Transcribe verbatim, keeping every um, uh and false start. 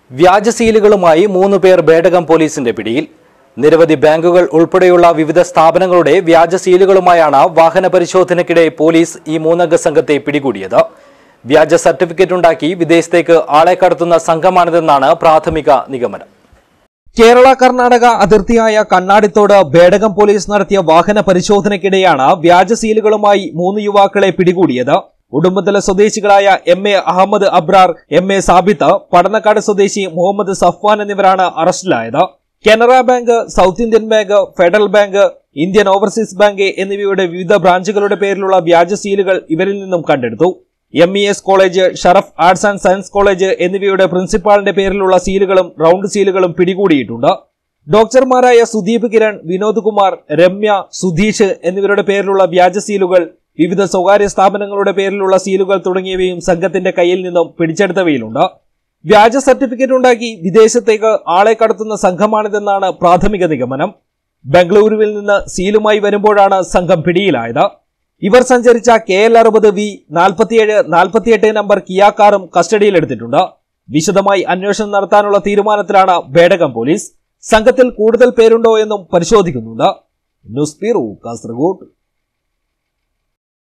വ്യാജ സീലുകളുമായി മൂന്ന് പേർ ബേഡകം പോലീസിന്റെ പിടിയിൽ. നിരവധി ബാങ്കുകൾ ഉൾപ്പെടെയുള്ള വിവിധ സ്ഥാപനങ്ങളുടെ വ്യാജ സീലുകളുമായാണ് വാഹന പരിശോധനയ്ക്കിടെ പോലീസ് ഈ മൂന്നംഗ സംഘത്തെ പിടികൂടിയത്. വ്യാജ സർട്ടിഫിക്കറ്റ് ഉണ്ടാക്കി വിദേശത്തേക്ക് ആളെ കടത്തുന്ന സംഘമാണിതെന്നാണ് പ്രാഥമിക നിഗമനം. കേരള കർണാടക അതിർത്തിയായ കണ്ണാടിത്തോട് ബേഡകം പോലീസ് നടത്തിയ വാഹന പരിശോധനയ്ക്കിടെയാണ് വ്യാജ സീലുകളുമായി മൂന്ന് യുവാക്കളെ പിടികൂടിയത്. ഉടുമ്പന്തല സ്വദേശികളായ M A Ahammed Abrar, M A Sabith, Padannakkad സ്വദേശി മുഹമ്മദ് സഫ്വാൻ എന്നിവരാണ് അറസ്റ്റിലായത്. Canara bank, south Indian bank, federal bank, Indian overseas bank എന്നിവയുടെ വിവിധ ബ്രാഞ്ചുകളുടെ പേരിലുള്ള വ്യാജ സീലുകൾ ഇവരിൽ നിന്നും കണ്ടെടുത്തു. M E S college, Sharaf arts and science college എന്നിവയുടെ പ്രിൻസിപ്പാളിന്റെ പേരിലുള്ള സീലുകളും റൌണ്ട് സീലുകളും പിടികൂടിയിട്ടുണ്ട്. ഡോക്ടർമാരായ സുദീപ് കിരൺ, വിനോദ് കുമാർ, രമ്യ, സുധീഷ് എന്നിവരുടെ പേരിലുള്ള വ്യാജ സീലുകൾ, വിവിധ സ്വകാര്യ സ്ഥാപനങ്ങളുടെ പേരിലുള്ള സീലുകൾ തുടങ്ങിയവയും സംഘത്തിന്റെ കയ്യിൽ നിന്നും പിടിച്ചെടുത്തവയിലുണ്ട്. വ്യാജ സർട്ടിഫിക്കറ്റ് ഉണ്ടാക്കി വിദേശത്തേക്ക് ആളെ കടത്തുന്ന സംഘമാണിതെന്നാണ് പ്രാഥമിക നിഗമനം. ബംഗളൂരുവിൽ നിന്ന് സീലുമായി വരുമ്പോഴാണ് സംഘം പിടിയിലായത്. ഇവർ സഞ്ചരിച്ച കെ എൽ അറുപത് വി നാൽപ്പത്തിയേഴ് നാൽപ്പത്തിയെട്ട് നമ്പർ കിയാ കാറും കസ്റ്റഡിയിലെടുത്തിട്ടുണ്ട്. വിശദമായി അന്വേഷണം നടത്താനുള്ള തീരുമാനത്തിലാണ് ബേഡകം പോലീസ്. സംഘത്തിൽ കൂടുതൽ പേരുണ്ടോ എന്നും പരിശോധിക്കുന്നുണ്ട്. News bureau, Kasaragod.